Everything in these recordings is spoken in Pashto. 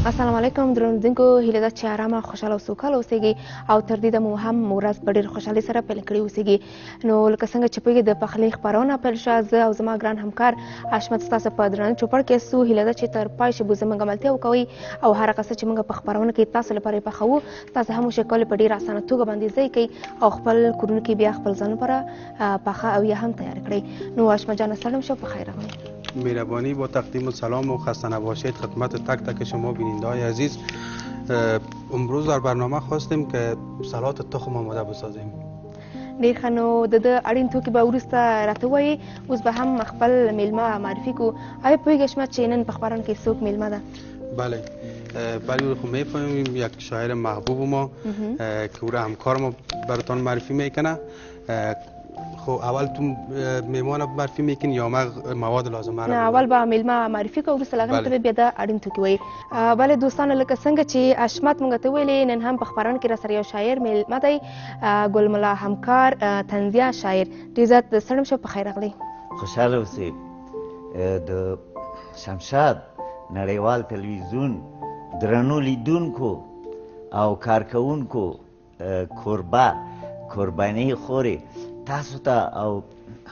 السلام علیکم درنوونکو، هیله ده چې ارامه خوشحاله او سوکاله اوسئ او تر دې دمه هم ورځ په ډېر خوشحالۍ سره پیل کړې اوسئ. نو لکه څنګه چې پوهېږئ د پخلي خپرونه پیل شوه. زه او زما ګران همکار حشمت ستاسو په درانه چوپړ کې یاستو. هیله ده چې تر پای شبو زموږ ملتیا وکوئ او هر هغه څه چې موږ په خپرونه کې تاسو لپاره پخوو تاسو هم وشئ کولی په ډېره اسانه توګه باندې ځای کوئ او خپل کورونو کې بیا خپل ځان لپاره پخه او یا هم تیار کړئ. نو حشمت جان سلام شو، په خیر راغلی. مهربانی با تقدیم سلام و خسته نباشید خدمت تک تک شما بیننده های عزیز. امروز در برنامه خواستیم که سلات تخم آماده بسازیم. ډېر ښه. نو د ده اړین توکي به وروسته راته ووایي. اوس به هم خپل میلمه معرفي کړو. آیا پوهېږئ حشمت چې نن په خپرونه کې څوک میلمه ده؟ بله بله خب میفهمیم یک شاعر محبوب ما که او را همکار ما براتان معرفی میکنه. خب اول تو میمان معرفی میکنی یا مواد لازمه نه، اول به میلمه معرفي کوو، وروسته له هغه نه بیا د اړین توکي وایي. بله دوستانو، لکه څنګه چې حشمت موږ ته ویلې نن هم په خپرونه کې راسره یو شاعر میلمه دی، ګل ملا همکار طنزیه شاعر. ډېر زیات ستړی شو، په خیر راغلی. خوشحاله اوسئ. د شمشاد نړیوال تلویزیون درنو لیدونکو او کارکوونکو کوربه قرباني خوري تاسو ته او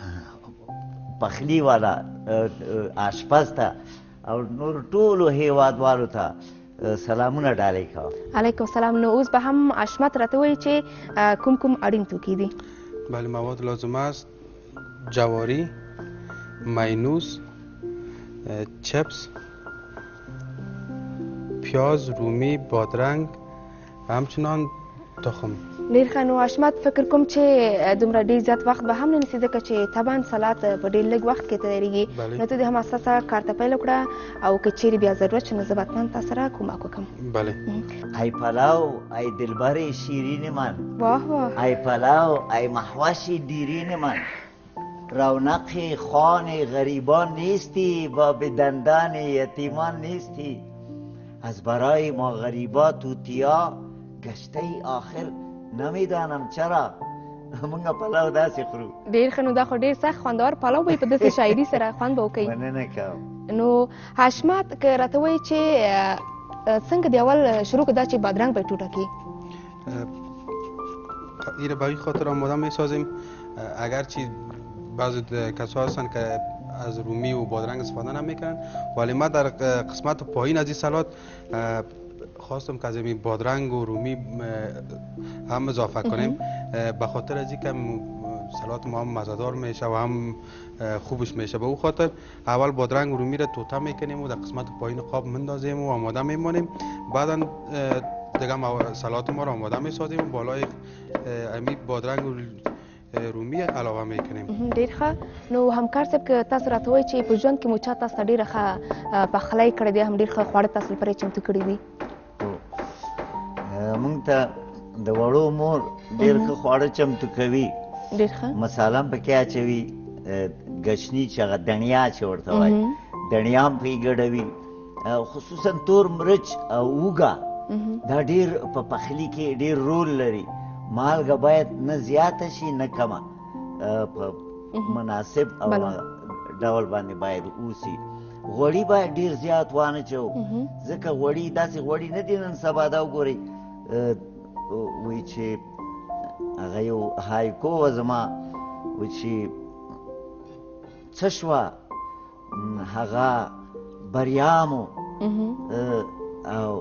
پخلی والا آشپز ته او نور ټولو هیوادوالو ته سلامونه ډالۍ کوم. علیکم السلام. نو اوس به هم حشمت راته وایي چې کوم کوم اړین توکي دي؟ بله مواد لازمه است جواری، ماینوس، چپس، پیاز، رومی، بادرنگ و همچنان تخم. ډېر ښه. نو حشمت فکر کوم چې دومره ډېر زیات وخت به هم نه نیسي ځکه چې طبعا سلات په ډېر لږ وخت کې تیارېږي. نو ته دې هم اساسه کار ته پیل وکړه او که چیرې بیا ضرورت شي نو زه به حتما تا سره کومک وکړم. بله. ای پلاو ای دلبر شیرین من، واه واه. ای پلاو ای محوش دیرین من، رونق خوان غریبان نیستی و به دندان یتیمان نیستی، از برای ما غریبا توتیا گشته ای آخر نمیدانم چرا موږ پلاو داسې خورو. ډېر ښه. نو دا خو ډېر سخت خوندور پلاو به وي، په داسې شاعري سره خوند به وکوي. مننه کوم. نو حشمت که راته وایي چې څنګه د اول شروع که دا چې بادرنګ به یې ټوټه کړي؟ این به این خاطر آماده میسازیم اگرچه بعضی کسا هستن که از رومی و بادرنگ استفاده نمیکنن، ولی ما در قسمت پایین از این سلات خواستم که از این بادرنگ و رومی هم اضافه کنیم به خاطر از اینکه سلات ما هم مزه‌دار میشه و هم خوبش میشه. به او خاطر اول بادرنگ و رومی را توته میکنیم و در قسمت پایین قاب مندازیم و آماده میمانیم. بعدا دیگه سلات ما را آماده میسازیم و بالای امی بادرنگ و رومی علاوه میکنیم. ډېر ښه. نو همکار صاحب که تاسو راته وایئ چې په ژوند کې مو چا تاسو ته ډېره ښه پخلی کړی دی، هم ډېر ښه خواړه تاسو لپاره چمتو کړي دي؟ موږ ته د وړو مور ډېر ښه خواړه چمتو کوي. ډېر ښه. مساله هم پکې اچوي، ګشني چې هغه دڼیا چې ورته وایي دڼیا هم پکې ګډوي، خصوصا تور مرچ او اوږه دا ډېر په پخلي کې ډېر رول لري. مالګه باید نه زیاته شي نه کمه، په مناسب او ډول باندې باید اوسي. غوړي باید ډېر زیات وانه چو ځکه غوړي داسې غوړي نه دي نن سبا دا وګورئ وایي چې هغه یو هایکو وه زما وایي چې څه شوه هغه بریا مو او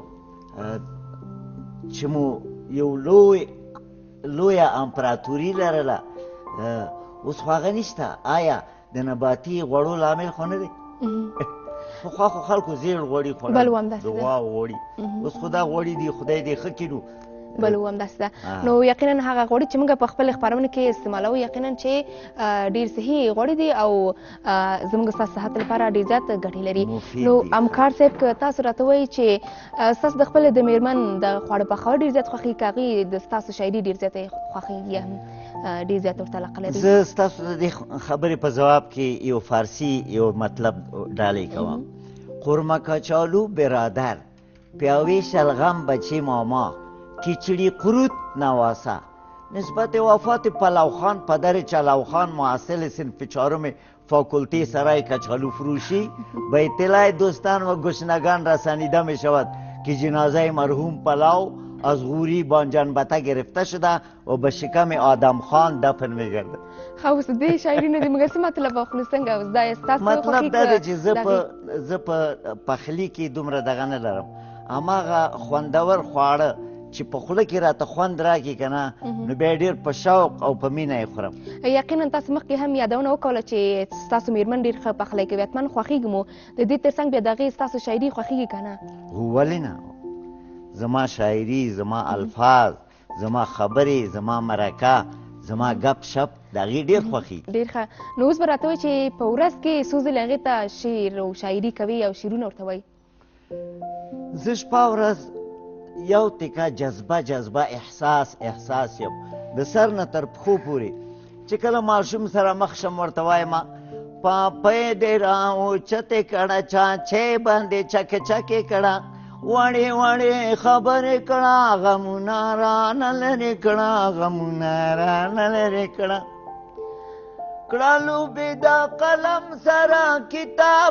چې مو یو لویه امپراتوري لرله اوس خو هغه نشته. آیا د نباتي غوړو لامل خو نه دی؟ پخوا خو خلکو زیړ غوړي خوړل، د غواو غوړي، اوس خو دا غوړي دي خدای دې ښه کړو. بله همداسې ده. نو یقینا هغه غوړي چې موږ په خپل خپرونه کې استعمالوو یقینا چې ډېر صحي غوړي دي او زموږ ستاسو صحت لپاره ډېر زیات ګټې لري. نو همکار صاحب که تاسو راته وایئ چې ستاسو د خپلې د میرمن د خواړه پخول ډېر زیات خوښېږي، که هغې د ستاسو شاعري ډېر زیاته خوښېږي یا هم ډېر زیات ورته علاقه لري؟ زه ستاسو د دې خبرې په ځواب کې یو فارسي یو مطلب ډالۍ کوم. قرمه کچالو برادر، پیاوی شلغم بچه ماما، کیچڑی قروت نواسا. نسبت وفات پلوخان پدر چلاوخان محصل صنف چهارم فاکولته سرای کچالو فروشی به اطلاع دوستان و گشنگان رسانیده می شود که جنازه مرحوم پلاو از غوری بانجانبته گرفته شده و به شکم آدم خان دفن میگرده. خو اوس دې شاعري نه دې مګر څه مطلب اخلو څنګه اوس دا ستاسو مطلب دا دی چې زه په پخلي کې دومره دغه نه لرم، هماغه خوندور خواړه چې په خوله کې راته خوند راکړي که نه نو بیا ډېر په شوق او په مینه یې خورم. یقینا تاسو مخکې هم یادونه وکوله چې ستاسو میرمن ډېر ښه پخلی کوي، حتما خوښېږي مو د دې تر څنګ بیا د هغې ستاسو شاعري خوښېږي که نه؟ ولې نه، زما شاعري، زما الفاظ، زما خبرې، زما مرکه، زما گپ شپ د هغې ډېر خوښېږي. ډېر ښه. نو اوس به راته وایي چې په ورځ کې څو ځلې هغې ته شعر او شاعري کوي او شعرونه ورته وایي؟ زه شپه ورځ یو تکه جذبه احساس یم د سر نه تر پښو پورې. چې کله ماشوم سره مخ شم ورته وایم پاپی دې راوچتې کړه چاچې باندې چکې کړه وړې وړې خبرې کړه غمونه رانه لرې کړه غمونه رانه لرې کړه کړه لوبې د قلم سره کتاب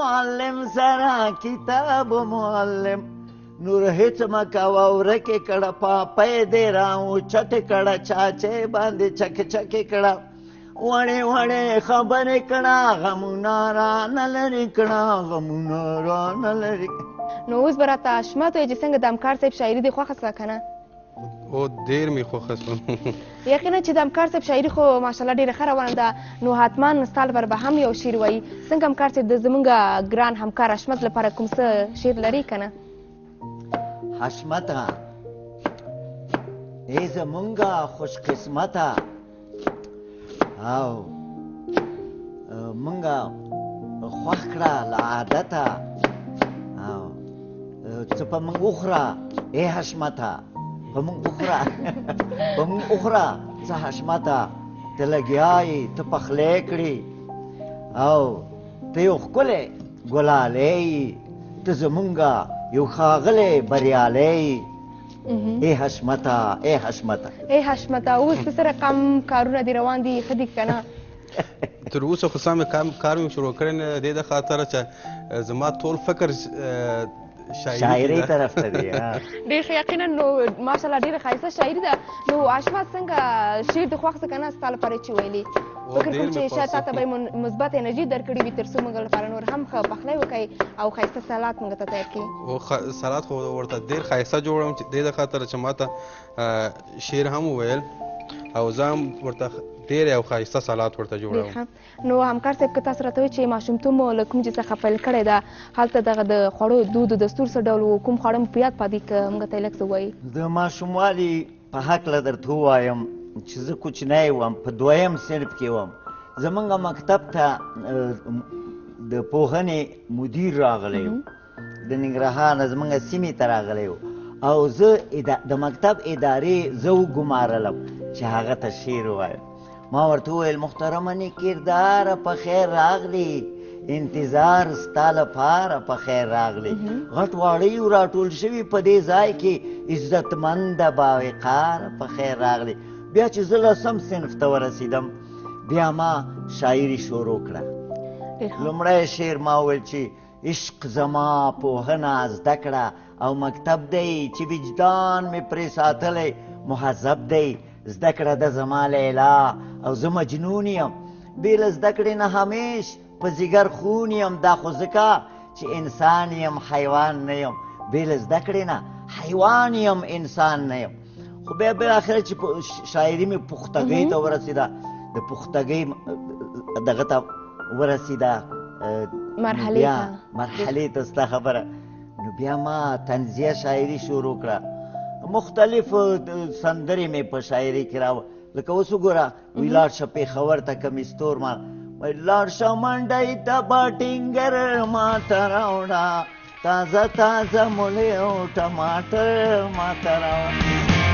معلم نور هیڅ مه کوه ورکې کړه پاپی دې راوچتې کړه چاچې باندې چکې کړه وړې وړې خبرې کړه غمونه رانه لرې کړه غمونه رانه لرې. نو اوس به راته حشمت وایي چې څنګه د همکار صاحب شاعري دې خوښه سوه که نه؟ او ډېر مې خوښه سوه. یقینا چې د همکار صاحب شاعري خو ماشاءالله ډېره ښه روانه ده، نو حتما ستا لپاره به هم یو شعر وایي. څنګه همکار صاحب د زموږ ګران همکار حشمت لپاره کوم څه شعر لري که نه؟ حشمته ای زمونږه خوش قسمته او مونږه خوښ کړه له عادته او څه په مونږ وخوره ای حشمته په مونږ وخوره څه حشمته ته لګیا یې ته پخلی کړې او ته یو ښکلی ګلالی یې ته زمونږه یو ښاغلی بریالی ای حشمته اوس په څه رقم کارونه دې روان دي ښه دي که نه؟ تر اوسه خو سم کار مې شروع کړی نه دی د خاطره چې زما ټول فکر شاعري طرف ته دی. ډېر ښه. یقینا نو ماشاءالله ډېره ښایسته شاعري ده. نو حشمت څنګه شعر دې خوښ څه که نه ستا لپاره چې ویلي؟ فکر کوم چې شاید تا ته به یې مثبت انرژي درکړې وي تر څو موږ لپاره نور هم ښه پخلی وکړئ او ښایسته سلاد موږ ته تیار کړي. سلاد خو ورته ډېر ښایسته جوړوم چې دې د خاطره چې ما ته شعر هم وویل او زه هم ورته ډېر یو ښایسته سلاد ورته جوړوم. نو همکار صاحب که تاسو راته وایي چې ماشومتوب مو له کوم ځای څخه پیل کړی ده، هلته دغه د خوړو دود و دستور څه ډول و، کوم خواړه مو په یاد پاتې که موږ ته یې لږ څه ووایي؟ د ماشوموالي په هکله درته ووایم چې زه کوچنی وم، په 2م صنف کې وم. زمونږ مکتب ته د پوهنې مدیر راغلی و، د ننګرهار نه زمونږ سیمې ته راغلی و او زه د مکتب ادارې زه وګمارلم چې هغه ته شعر ووایم. ما ورته وویل محترمه کرداره په خیر راغلی، انتظار ستا لپاره په خیر راغلی. غټ واړه یو راټول شوي په دې ځای کې عزتمنده باوقاره په خیر راغلی. بیا چې زه 10م صنف ته ورسېدم بیا ما شاعري شروع کړه. لومړی شعر ما وویل چې عشق زما پوهنه زده کړه او مکتب دی چې وجدان مې پرې ساتلی مهذب دی. زده کړه د زما لیلا او زه مجنون یم، بې له زده کړې نه همیش په ځیګر خون یم. دا خو ځکه چې انسان یم حیوان نه یم، بې له زده کړې نه حیوان یم انسان نه یم. خو بیا بالاخره چې شاعري مې پختګۍ ته ورسېده، د پختګۍ دغه ته ورسېده مرحلې ته ستا خبره، نو بیا ما طنزیه شاعري شروع کړه. مختلف سندرې مې په شاعري کې لکه اوس وګوره وی لاړ شه پېښور ته کمیستور ما لاړ شه منډۍ ته به ټینګر ماته راوړه تازه مولی او ټماټر ماته راوړه.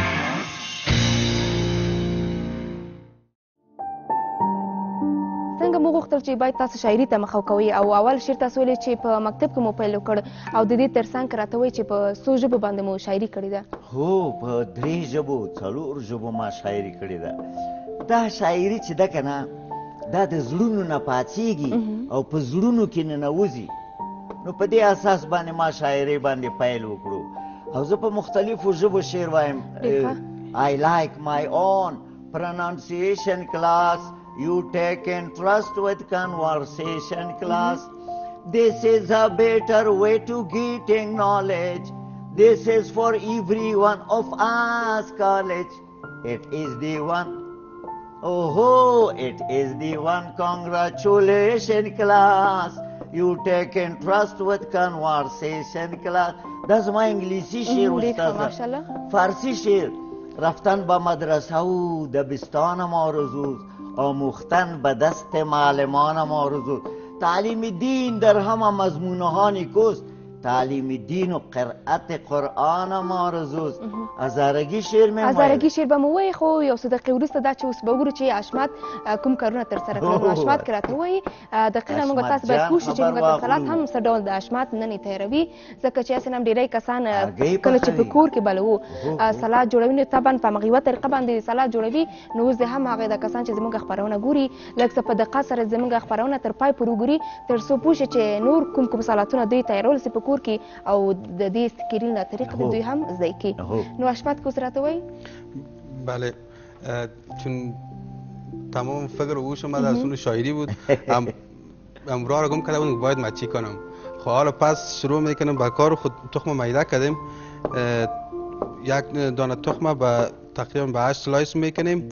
څنګه مو غوښتل چې باید تاسو شاعري ته مخه کوئ او اول شعر تاسو ویلې چې په مکتب کې مو پیل وکړ او د دې تر څنګ راته وایي چې په څو ژبو باندې مو شاعري کړې ده؟ هو په 3 ژبو 4 ژبو ما شاعري کړې ده. دا شاعري چې ده که نه دا د زړونو نه پاڅېږي او په زړونو کې ننوځي، نو په دې اساس باندې ما شاعري باندې پیل وکړو. او زه په مختلفو ژبو شعر وایم. I like my own pronunciation class. You take interest with conversation class. This is a better way to getting knowledge. This is for everyone of us college. It is the one. Oh, it is the one. Congratulations class. You take interest with conversation class. That's my انگلیسی شعر استاد. فارسی شعر رفتن به مدرسه و دبستانم آرزوست، آموختن به دست معلمانم آرزوست. تعلیم دین در همه مضمونها نیکوست، تعلیم دین و قرأت قرآنم آرزوست. هزارگی شعر مې هزارگی شعر به مو وایي، خو یو څه دقیقې وروسته دا چې اوس به وګورو چې حشمت کوم کارونه ترسره کړل. نو حشمت که راته ووایي دقیقا موږ تاسو باید پوه شو چې موږ اتصالات هم څه ډول د حشمت نن یې تیروي، ځکه چې هسې هم ډېری کسان کله چې په کور کې بلوو سلاد جوړوي نو طبعا په همغه یوه طریقه باندې سلاد جوړوي. نو اوس د هم هغه د کسان چې زموږ خپرونه ګوري لږ څه په دقت سره زموږ خپرونه تر پای پورې وګوري تر څو پوه شي چې نور کوم کوم سلاتونه دوی تیارول سي په کور کې او د دې سکرین له طریقې دوی هم زده کړي. نو حشمت که اوس راته وایي. بله، چون تمام فکر و هوش من از اون شاعری بود. امرار گم کرده بودم باید من چی کنم. خب حالا پس شروع میکنم به کار. خود تخم میده کردیم، یک دانه تخم به تقریبا به 8 سلایس میکنیم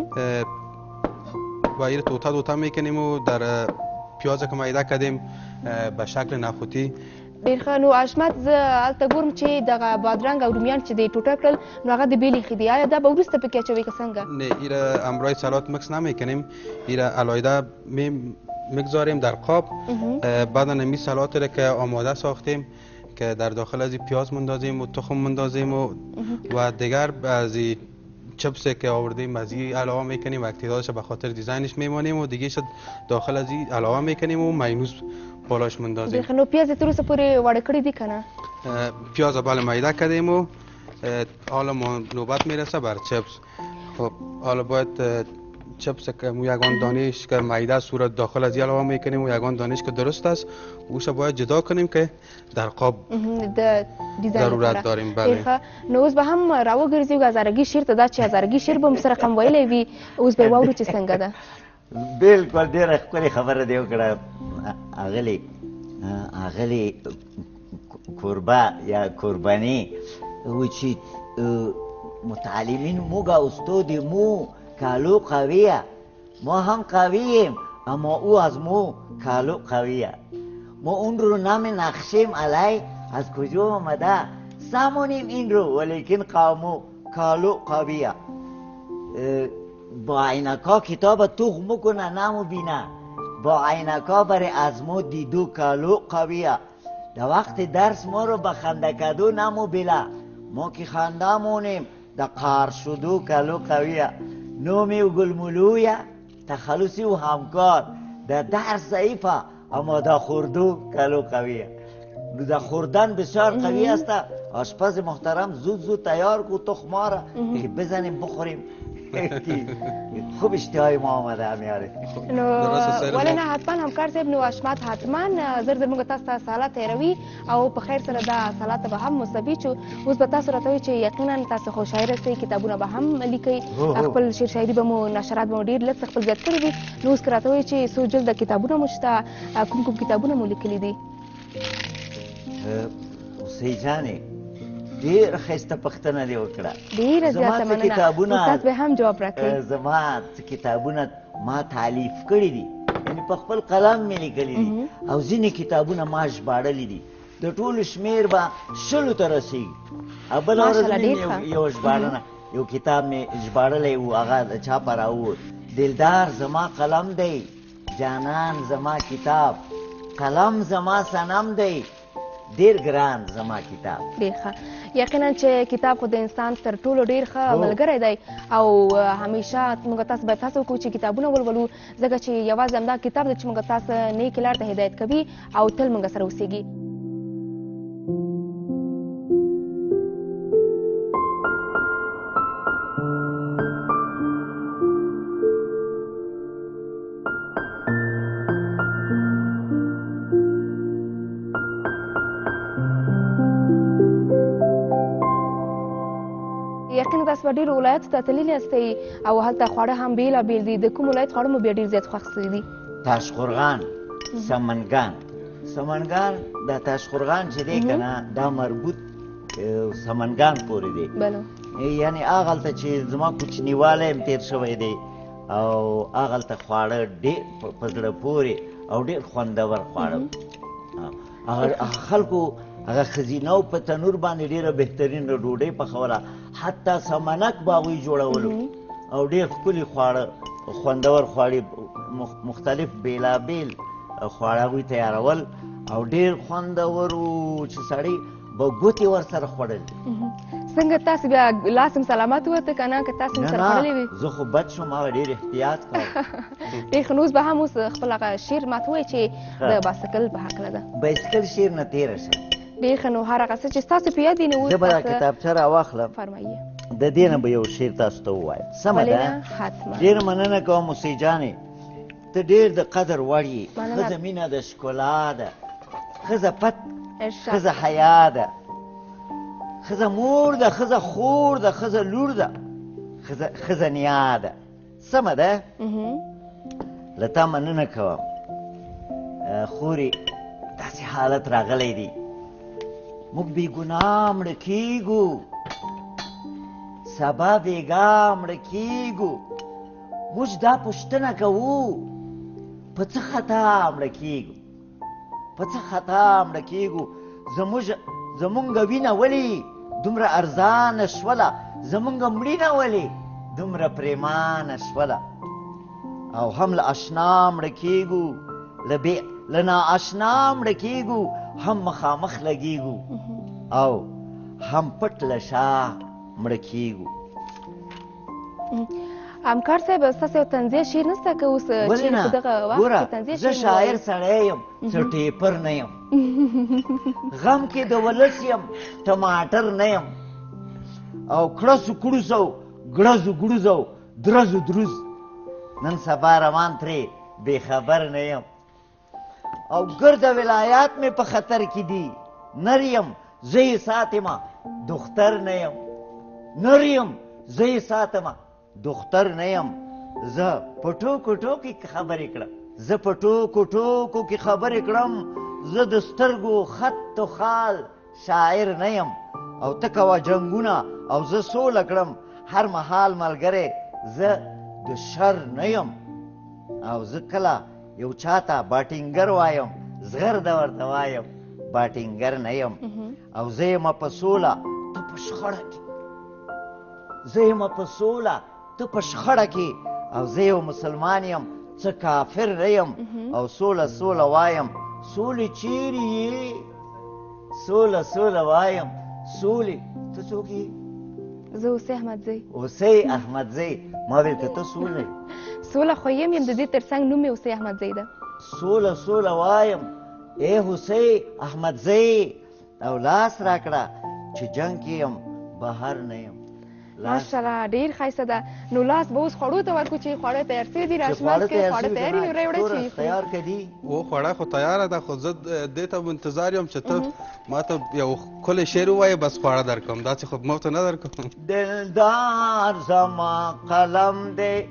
و این توتا میکنیم و در پیاز که میده کردیم به شکل نخودی. ډېر ښه. نو حشمت زه هلته ګورم چې دغه بادرنګ او رومیان چې دی ټوټه کړل نو هغه د بیل ایښي دي، آیا دا به وروسته پکې اچوئ که څنګه؟ نه، ایره امرای سلات مکس نمیکنیم، ایره علایده میگذاریم در قاب. بعدا نمی سلات را که آماده ساختیم که در داخل از پیاز مندازیم و تخم مندازیم و دیگر از چپس که آوردیم از این علاوه میکنیم و اقتدارش به خاطر دیزاینش میمانیم و دیگه شد داخل از این علاوه میکنیم و ماینوز بالاش مندازیم. نو پیاز تر اوسه پورې واړه کړي دي که نه؟ پیاز بله میده کردیم و حالا نوبت میرسه بر چپس. خب حالا باید چپس که یگان دانش که میده صورت داخل از علاوه میکنیم و یگان دانش که درست است اوش باید جدا کنیم که در قاب ضرورت داریم. بله. نو اوس به هم راوګرځو هزارګي شعر ته، دا چې هزارګي شعر به مو سره کم ویلی وي اوس به یې واورو چې څنګه ده. بالکل ډېره ښکلې خبره دې وکړه اغلې کوربه یا قربانی و چې متعلمین موږ استاد مو کالو قویه، ما هم قوییم اما او از مو کالو قویه. ما اون رو نام نقشیم علی از کجا آمده، سمونیم این رو ولیکن قامو کالو قویه. با عینکا کتاب تخم کنه نمو بینه، با عینکا بر از ما دیدو کالو قویه. در وقت درس ما رو به خنده کدو نمو بله، ما که خنده مونیم در قار شدو کالو قویه. نومی و گلمولویه تخلصی و همکار، در درس ضعیفه اما در خوردو کالو قویه. در خوردن بسیار قوی است. آشپز محترم زود تیار کو تخما را بزنیم بخوریم خوب اشتهای ما آمده همیاره. نو ولې نه حتما همکار صاحب، نو حشمت حتما زر موږ تاسو ته سالات تیروي او په خیر سره دا سالات به هم مثبت شو. اوس به تاسو راته وایي چې یقینا تاسو خو شاعره سئ، کتابونه به هم لیکئ، خپل شعر شاعري به مو نشرات به مو ډېر لږ څه خپل زیات کړي دي. نو اوس که راته وایي چې څو جلده کتابونه مو شته، کوم کتابونه مو لیکلي دي؟ اوسۍ جانې ډېره ښایسته پوښتنه دې وکړه. ډېره زیاته مننه، استاد به هم جواب راکړي. زما کتابونه ما تعلیف کړي دي، یعنې په خپل قلم مې لیکلي دي او ځینې کتابونه ما ژباړلي دي. د ټولو شمېر به 100 ته رسېږي. او بله ورځ مې یو ژباړنه یو کتاب مې ژباړلی و، هغه د چا په راووت. دلدار زما قلم دی، جانان زما کتاب، قلم زما صنم دی، ډېر ګران زما کتاب. ډېر ښه. یقینا چې کتاب خو د انسان تر ټولو ډېر ښه ملګری دی او همیشه موږ تاسو باید هڅه وکړو چې کتابونه ولولو، ځکه چې یوازې همدا کتاب دی چې موږ تاسو نیکې لار ته هدایت کوي او تل موږ سره اوسیږي. تاسو به ډېرو ولایتو ته تللي یاستئ او هلته خواړه هم بېلابېل دي. د کوم ولایت خواړه مو بیا ډېر زیات خوښ سوي دي؟ تاشقرغان، سمنګان. سمنګان دا تاشقرغان چې دی که نه دا مربوط سمنګان پورې دی. یعنې هغلته چې زما کوچنیوالی هم تېر شوی دی او هغلته خواړه ډېر په زړه پورې او ډېر خوندور خواړه. هغه خلکو هغه ښځینهو په تنور باندې ډېره بهترینه ډوډۍ پخوله، حتی سمنک به هغوی جوړولو او ډېر ښکلي خواړه خوندور خواړې مختلف بېلابېل خواړه هغوی تیارول او ډېر خوندور و چې سړی به ګوتې ورسره خوړل. څنګه تاسو بیا لاس هم سلامت ووته که نه که تاسو هم سره خوړلې وي؟ زه خو بد شوم، هغه ډېر احتیاط کوم. ډېر ښه. نو اوس به هم اوس خپل هغه شعر ماته ووایئ چې د بایسکل په هکله ده. بایسکل شعر نه تېره شه. ډېر ښه. نو هر هغه څه چې ستاسو په یاد وي نو اوس زه به دا کتابچه راواخلم، فرمایي. د دې نه به یو شعر تاسو ته ووایم. سمه ده؟ ډېره مننه کوم موسی جانې، ته ډېر د قدر وړ یې. ښځه مینه د ښکلا ده، ښځه پت، ښځه حیا ده، ښځه مور ده، ښځه خور ده، ښځه لور ده، ښځه نیا ده. سمه ده؟ له تا مننه کوم خورې، داسې حالت راغلی دی موږ بې ګناه مړه کېږو، سبا بېګا مړه کېږو، موږ دا پوښتنه کوو په څه خطا مړه کېږو، په څه خطا مړه کېږو. زمونږ وینه ولې دومره ارزانه شوله، زمونږ مړینه ولې دومره پرېمانه شوله، او هم له اشنا مړه کېږو، له نااشنا مړه کېږو، هم مخامخ لګېږو او هم پټ له شا مړه کېږو. همکار صاحب ستاسو یو طنزیه شعر نشته که اوس چېرې په دغه وخت کې طنزیه شعر؟ زه شاعر سړی یم، څه ټیپر نه یم، غم کې د ولس یم، ټماټر نه یم، او کړسو کړوسو ګړزو ګړوزو درزو دروز، نن سبا روان ترې بې خبر نه یم، او ګرده ولایات مې په خطر کې دي، نر یم زه یې ساتمه دختر نه یم، نر یم زه یې ساتمه دختر نه یم، زه په ټوکو ټوکو کې خبرې کړم، زه په ټوکو ټوکو کې خبرې کړم، زه د سترګو خط و خال شاعر نه یم، او ته کوه جنګونه او زه سوله کړم، هر مهال ملګری زه د شر نه یم، او زه کله یو چاته باټینګر وایم، زغرده ورته وایم باټینګر نه یم، او زه یمه په سوله ته په شخړه کې، زه یمه په سوله ته په شخړه کې، او زه یو مسلمان یم څه کافر نه یم، او سوله سوله وایم، سولې چیرې یې، سوله سوله وایم، سولې. ته څوک یې؟ زه اوسۍ احمدزی. اوسۍ احمدزی. ما ویل که ته سوله سوله خو یم د دې تر څنګ نوم مې اوسۍ احمدزی ده. سوله سوله وایم ای اوسۍ احمدزی، او لاس راکړه چې جنګ کې یم بهر نه یم. ماشاءالله ډېر ښایسته ده. نو لاس به اوس خوړو ته ورکړو چې خواړه تیار شوي دي، راشماز کې خواړه تیار وي، راوړه چې تیار که دي. و خواړه خو تیاره ده، خو زه دې ته انتظار یم چې ته ما ته یو ښکلی شعر ووایې بس خواړه درکړم، داسې خو ما ته نه درکړم. دلدار زما قلم دی،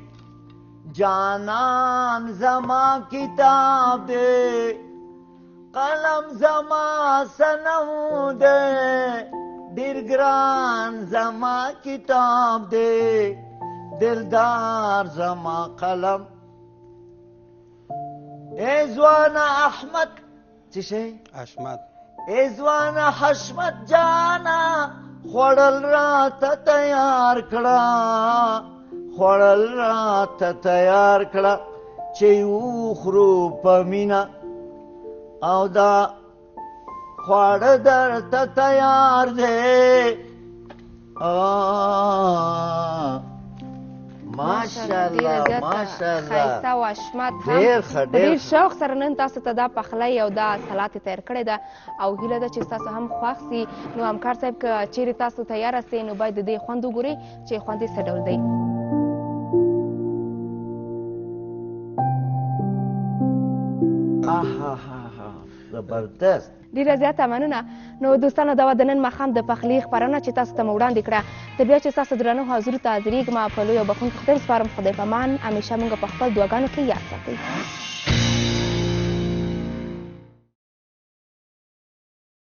جانان زما کتاب دی، قلم زما صنم دی، ډېر ګران زما کتاب دی، دلدار زما قلم. ای ځوانه احمد څه شی؟ حشمت. ای ځوانه حشمت جانه خوړل راته تیار کړه، خوړل راته تیار کړه، چې وخورو په مینه، او دا خواړه درته تیار دی. ماشاءالله ماشاءالله ښایسته او حشمت هم ډېر ښه ډېر شوق سره نن تاسو ته دا پخلی او دا سلات تیار کړې ده، او هیله ده چې ستاسو هم خوښ سي. نو همکار صاحب که چیرې تاسو تیاره سئ نو باید د دې خوند وګورئ چې خوند یې څه ډول دی. زبردست. ډیره زیاته مننه. نو دوستانو دا وه د نن ماښام د پخلي خپرونه چې تاسو ته مو وړاندې کړه. تر بیا چې ستاسو درنو حاضرو ته حاضرېږم په لوی او بخښونکي خدای سپارم. خدای په امان. همیشه موږ په خپل دعاګانو کې یاد ساتئ.